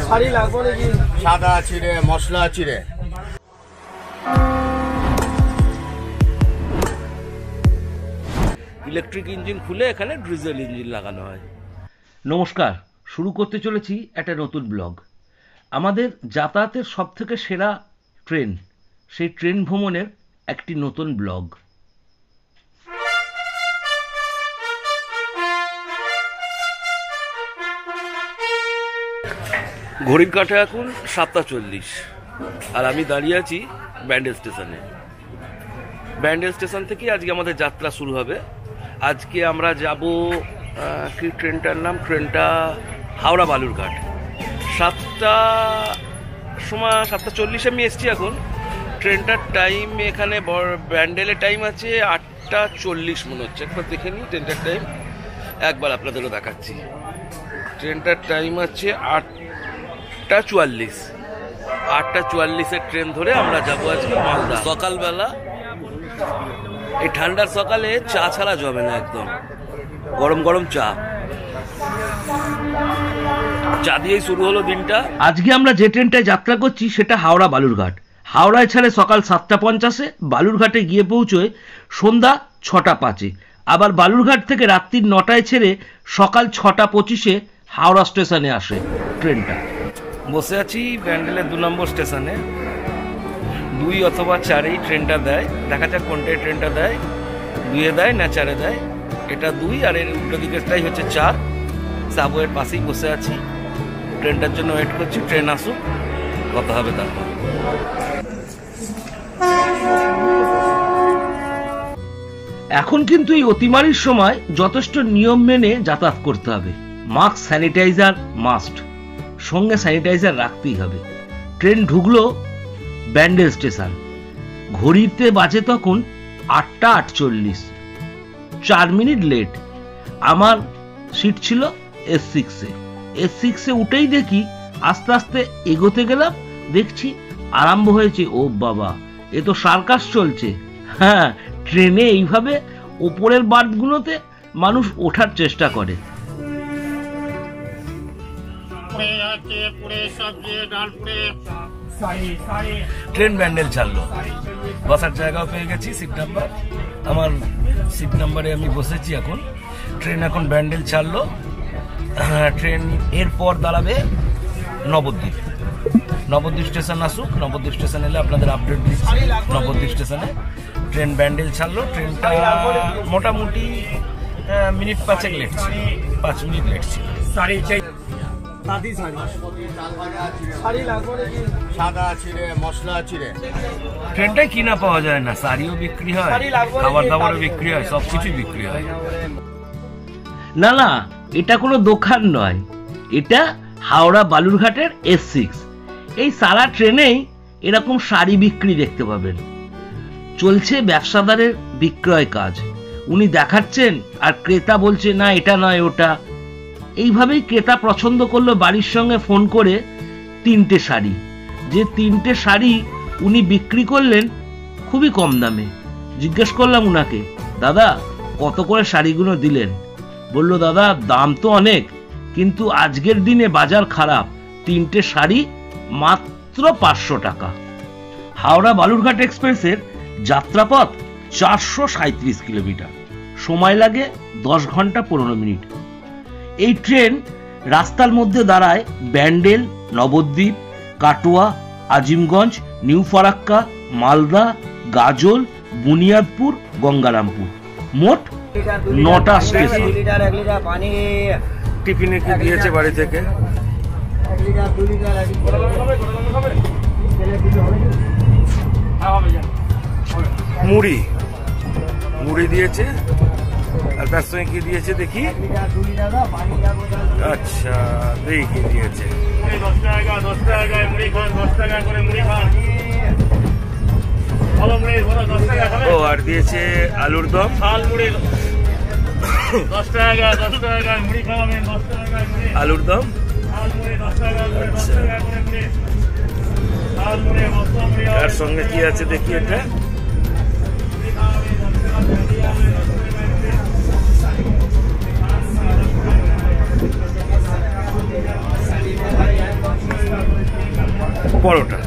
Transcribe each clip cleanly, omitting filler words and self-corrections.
শাড়ি লাগবে নাকি? সাদা আছে রে, মশলা আছে রে। ইলেকট্রিক ইঞ্জিন খুলে এখানে ডিজেল ইঞ্জিন লাগানো হয়। নমস্কার, শুরু করতে চলেছি একটা নতুন ব্লগ। আমাদের যাতায়াতের সবথেকে সেরা ট্রেন, সেই ট্রেন ভ্রমণের একটি নতুন ব্লগ। ঘড়ির কাঁটা এখন 7:40 আর আমি দাঁড়িয়ে আছি ব্যান্ডেল স্টেশনে। ব্যান্ডেল স্টেশন থেকে আজকে আমাদের যাত্রা শুরু হবে। আজকে আমরা যাব, কি ট্রেনটার নাম, ট্রেনটা হাওড়া বালুরঘাট। 7:40 আমি এসছি এখন। ট্রেনটার টাইম এখানে ব্যান্ডেলের টাইম আছে 8:40 মনে হচ্ছে। একবার দেখে নিই ট্রেনটার টাইম, একবার আপনাদেরও দেখাচ্ছি। ট্রেনটার টাইম আছে 8:44। 8:44-এর ট্রেন ধরে আমরা যাবো আজকে মালদা। সকালবেলা, এই ঠান্ডার সকালে চা ছাড়া জমে না, একদম গরম গরম চা দিয়েই শুরু হলো দিনটা। আজকে আমরা যে ট্রেনটায় যাত্রা করছি সেটা হাওড়া বালুরঘাট। হাওড়ায় ছাড়ে সকাল 7:50, বালুরঘাটে গিয়ে পৌঁছয় সন্ধ্যা 6:05। আবার বালুরঘাট থেকে রাত্রি 9টায় ছেড়ে সকাল 6:25 হাওড়া স্টেশনে আসে ট্রেনটা। বসে আছি ব্যান্ডেলের 2 নম্বর স্টেশনে। 2 অথবা 4-এই ট্রেনটা দেয়, দেখা যাক কোনটায় ট্রেনটা দেয়। 2-এ দেয় না 4-এ দেয়। এটা 2 আর এর উল্টো দিকেরটাই হচ্ছে 4। সাবওয়ের পাশেই বসে আছি, ট্রেনটার জন্য ওয়েট করছি। ট্রেন আসুক, কথা হবে তারপর। এখন কিন্তু এই অতিমারির সময় যথেষ্ট নিয়ম মেনে যাতায়াত করতে হবে। মাস্ক, স্যানিটাইজার মাস্ট, সঙ্গে স্যানিটাইজার রাখতেই হবে। ট্রেন ঢুকলো ব্যান্ডেল স্টেশন। ঘড়িতে বাজে তখন 8:48, 4 মিনিট লেট। আমার সিট ছিল S6-এ। S6-এ উঠেই দেখি আস্তে আস্তে এগোতে গেলাম, দেখছি আরম্ভ হয়েছে। ও বাবা, এ তো সার্কাস চলছে। হ্যাঁ, ট্রেনে এইভাবে ওপরের বার্থগুলোতে মানুষ ওঠার চেষ্টা করে। ট্রেন ব্যান্ডেল ছাড়লো, বসার জায়গাও পেয়ে গেছি। সিট নাম্বার, আমার সিট নাম্বারে আমি বসেছি এখন। ট্রেন এখন ব্যান্ডেল ছাড়লো। ট্রেন এরপর দাঁড়াবে নবদ্বীপ। নবদ্বীপ স্টেশন আসুক। নবদ্বীপ স্টেশন এলে আপনাদের আপডেট দিচ্ছি। নবদ্বীপ স্টেশনে ট্রেন ব্যান্ডেল ছাড়লো। ট্রেনটা মোটামুটি মিনিট 5 লেট ছিল, 5 মিনিট লেট ছিল। ট্রেনটায় কিনা পাওয়া যায় না, শাড়িও বিক্রি হয়, খাবার দাবারও বিক্রি হয়, সবকিছুই বিক্রি হয়। না না, এটা কোনো দোকান নয়, এটা হাওড়া বালুরঘাটের S6। এই সারা ট্রেনেই এরকম শাড়ি বিক্রি দেখতে পাবেন। চলছে ব্যবসাদারের বিক্রয় কাজ। উনি দেখাচ্ছেন আর ক্রেতা বলছে না এটা নয় ওটা। এইভাবেই ক্রেতা পছন্দ করলো বাড়ির সঙ্গে ফোন করে 3টে শাড়ি। যে 3টে শাড়ি উনি বিক্রি করলেন খুবই কম দামে। জিজ্ঞেস করলাম উনাকে, দাদা কত করে শাড়িগুলো দিলেন? বলল, দাদা দাম তো অনেক, কিন্তু আজকের দিনে বাজার খারাপ, 3টে শাড়ি মাত্র 500 টাকা। হাওড়া বালুরঘাট এক্সপ্রেসের যাত্রাপথ 437 কিলোমিটার, সময় লাগে 10 ঘন্টা 15 মিনিট। এই ট্রেন রাস্তার মধ্যে দাঁড়ায় ব্যান্ডেল, নবদ্বীপ, কাটোয়া, আজিমগঞ্জ, নিউ ফারাক্কা, মালদা, গাজল, বুনিয়াদপুর, গঙ্গারামপুর। মোট 9টা স্টেশন। টিফিনে কি দিয়েছে বাড়ি থেকে? মুড়ি দিয়েছে। আর তার সঙ্গে কি দিয়েছে দেখি? আচ্ছা, দেখি কি দিয়েছে। 10 টাকা মুড়ি খান, 10 টাকা করে মুড়ি খান। ও আর দিয়েছে আলুর দম, ঝাল মুড়ি। 10 টাকা মুড়ি খাওয়াবেন, 10 টাকা আলুর দম। তার সঙ্গে কি আছে দেখি এটা? পরোটা।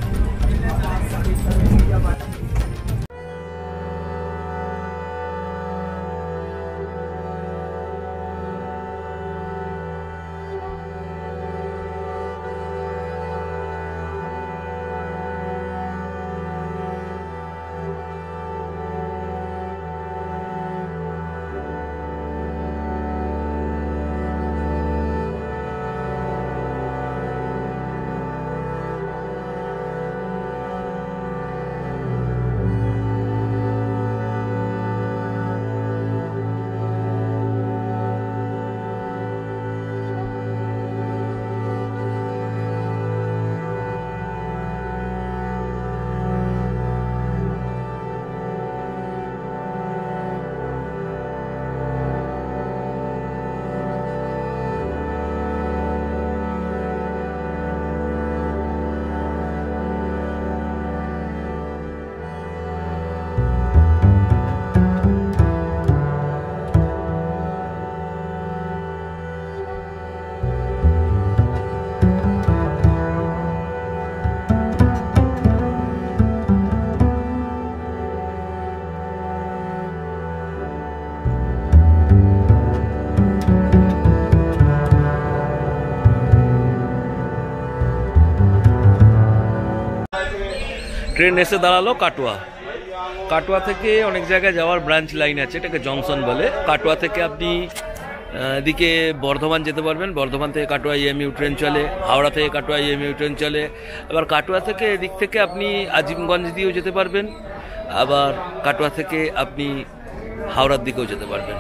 ট্রেন এসে দাঁড়ালো কাটোয়া। কাটোয়া থেকে অনেক জায়গায় যাওয়ার ব্রাঞ্চ লাইন আছে, এটাকে জংশন বলে। কাটোয়া থেকে আপনি এদিকে বর্ধমান যেতে পারবেন, বর্ধমান থেকে কাটোয়া ইএমইউ ট্রেন চলে, হাওড়া থেকে কাটোয়া ইএমইউ ট্রেন চলে। আবার কাটোয়া থেকে এদিক থেকে আপনি আজিমগঞ্জ দিয়েও যেতে পারবেন, আবার কাটোয়া থেকে আপনি হাওড়ার দিকেও যেতে পারবেন।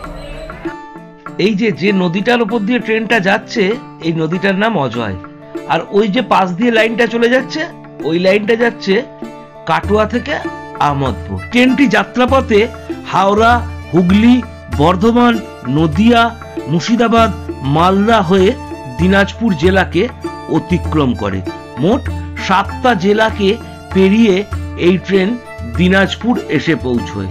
এই যে নদীটার উপর দিয়ে ট্রেনটা যাচ্ছে, এই নদীটার নাম অজয়। আর ওই যে পাশ দিয়ে লাইনটা চলে যাচ্ছে, ওই লাইনটা যাচ্ছে কাটোয়া থেকে আহমদপুর। ট্রেনটি যাত্রাপথে হাওড়া, হুগলি, বর্ধমান, নদিয়া, মুর্শিদাবাদ, মালদা হয়ে দিনাজপুর জেলাকে অতিক্রম করে। মোট 7টা জেলাকে পেরিয়ে এই ট্রেন দিনাজপুর এসে পৌঁছয়।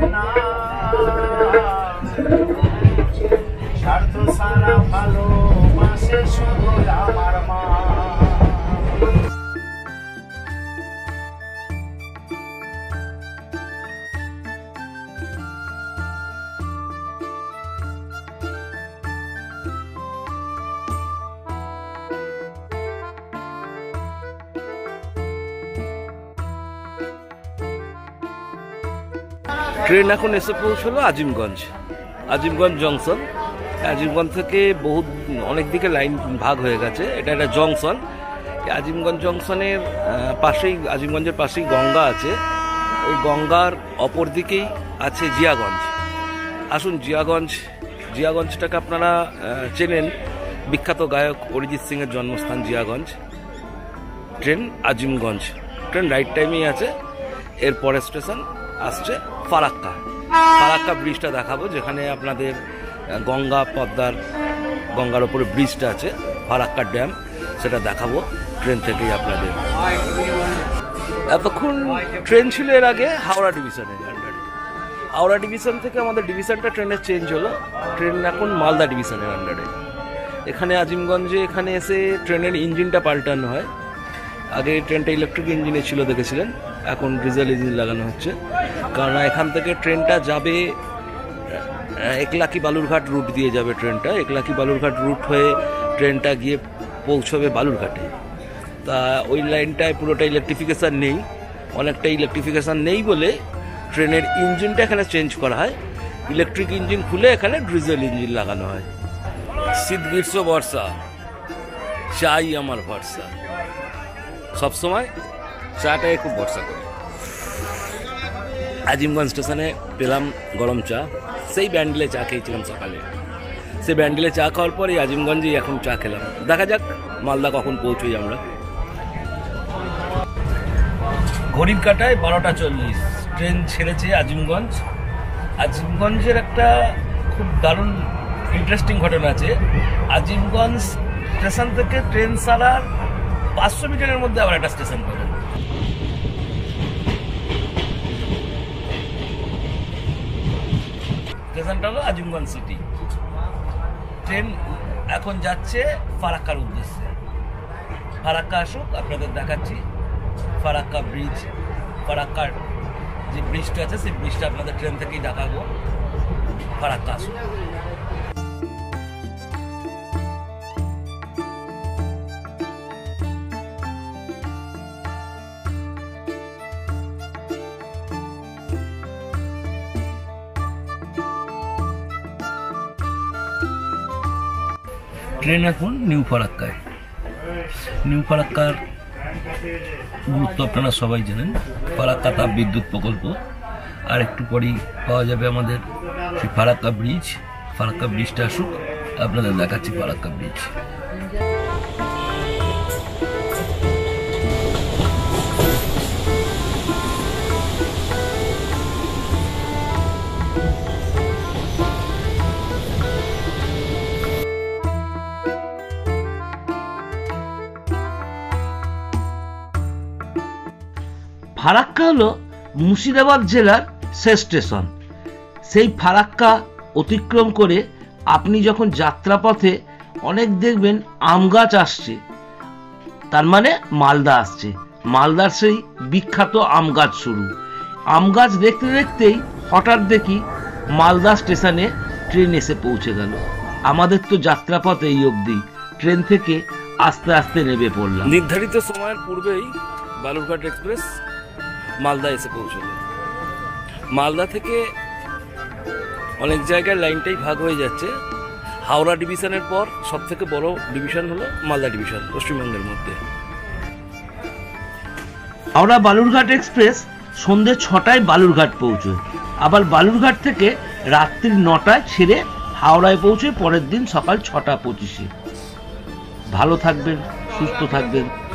ট্রেন এখন এসে পৌঁছলো আজিমগঞ্জ, আজিমগঞ্জ জংশন। আজিমগঞ্জ থেকে অনেক দিকে লাইন ভাগ হয়ে গেছে, এটা একটা জংশন। আজিমগঞ্জ জংশনের পাশেই, আজিমগঞ্জের পাশেই গঙ্গা আছে। ওই গঙ্গার অপর দিকেই আছে জিয়াগঞ্জ। আসুন জিয়াগঞ্জটাকে আপনারা চেনেন, বিখ্যাত গায়ক অরিজিৎ সিং এর জন্মস্থান Jiaganj. Train Azimganj, train right টাইমেই আছে। এর পরের স্টেশন আসছে ফারাক্কা। ফারাক্কা ব্রিজটা দেখাবো, যেখানে আপনাদের গঙ্গার ওপরে ব্রিজটা আছে, ফারাক্কা ড্যাম, সেটা দেখাবো ট্রেন থেকেই আপনাদের। এতক্ষণ ট্রেন ছিল এর আগে হাওড়া ডিভিশনের আন্ডারে। হাওড়া ডিভিশন থেকে আমাদের ডিভিশনটা ট্রেনের চেঞ্জ হলো, ট্রেন এখন মালদা ডিভিশনের আন্ডারে। এখানে আজিমগঞ্জে এখানে এসে ট্রেনের ইঞ্জিনটা পাল্টানো হয়। আগে ট্রেনটা ইলেকট্রিক ইঞ্জিনে ছিল দেখেছিলেন, এখন ডিজেল ইঞ্জিন লাগানো হচ্ছে। কারণ এখান থেকে ট্রেনটা যাবে একলাকি বালুরঘাট রুট দিয়ে যাবে ট্রেনটা। একলাকি বালুরঘাট রুট হয়ে ট্রেনটা গিয়ে পৌঁছবে বালুরঘাটে। তা ওই লাইনটায় পুরোটা ইলেকট্রিফিকেশান নেই, অনেকটা ইলেকট্রিফিকেশান নেই বলে ট্রেনের ইঞ্জিনটা এখানে চেঞ্জ করা হয়। ইলেকট্রিক ইঞ্জিন খুলে এখানে ডিজেল ইঞ্জিন লাগানো হয়। শীত গ্রীষ্ম বর্ষা চাই আমার ভরসা, সবসময় চাটাই খুব ভরসা করি। আজিমগঞ্জ স্টেশনে পেলাম গরম চা, সেই ব্যান্ডেলে চা খেয়েছিলাম সকালে। সেই ব্যান্ডেলে চা খাওয়ার পরে আজিমগঞ্জেই এখন চা খেলাম। দেখা যাক মালদা কখন পৌঁছই আমরা। ঘড়ির কাঁটায় 12টা 40, ট্রেন ছেড়েছে আজিমগঞ্জ। আজিমগঞ্জের একটা খুব দারুণ ইন্টারেস্টিং ঘটনা আছে। আজিমগঞ্জ স্টেশন থেকে ট্রেন ছাড়ার 500 মিটারের মধ্যে আবার একটা স্টেশন পাবেন। স্টেশনটা হলো আজিমগঞ্জ সিটি। ট্রেন এখন যাচ্ছে ফারাক্কার উদ্দেশ্যে। ফারাক্কা আসুক, আপনাদের দেখাচ্ছি ফারাক্কা ব্রিজ। ফারাক্কার যে ব্রিজটা আছে সেই ব্রিজটা আপনাদের ট্রেন থেকেই দেখাবো। ফারাক্কা আসুক। ট্রেন এখন নিউ ফারাক্কায়। নিউ ফারাক্কার গুরুত্ব আপনারা সবাই জানেন। ফারাক্কা তাপ বিদ্যুৎ প্রকল্প, আর একটু পরেই পাওয়া যাবে আমাদের সেই ফারাক্কা ব্রিজ। ফারাক্কা ব্রিজটা আসুক, আপনাদের দেখাচ্ছি ফারাক্কা ব্রিজ। ফারাক্কা হলো মুর্শিদাবাদ জেলার শেষ স্টেশন। সেই ফারাক্কা অতিক্রম করে আপনি যখন যাত্রাপথে অনেক দেখবেন আম গাছ আসছে, তার মানে মালদা আসছে। মালদার সেই বিখ্যাত আম গাছ শুরু। আম গাছ দেখতে দেখতেই হঠাৎ দেখি মালদা স্টেশনে ট্রেন এসে পৌঁছে গেল। আমাদের তো যাত্রাপথ এই অবধি, ট্রেন থেকে আস্তে আস্তে নেমে পড়লাম। নির্ধারিত সময়ের পূর্বেই বালুরঘাট এক্সপ্রেস মালদা এসে পৌঁছলো। মালদা থেকে অনেক জায়গায় লাইনটাই ভাগ হয়ে যাচ্ছে। হাওড়া ডিভিশনের পর সব থেকে বড় ডিভিশন হলো মালদা ডিভিশন পশ্চিমবঙ্গের মধ্যে। হাওড়া বালুরঘাট এক্সপ্রেস সন্ধ্যে 6টায় বালুরঘাট পৌঁছয়, আবার বালুরঘাট থেকে রাত্রি 9টায় ছেড়ে হাওড়ায় পৌঁছে পরের দিন সকাল 6টা 25-এ। ভালো থাকবেন, সুস্থ থাকবেন।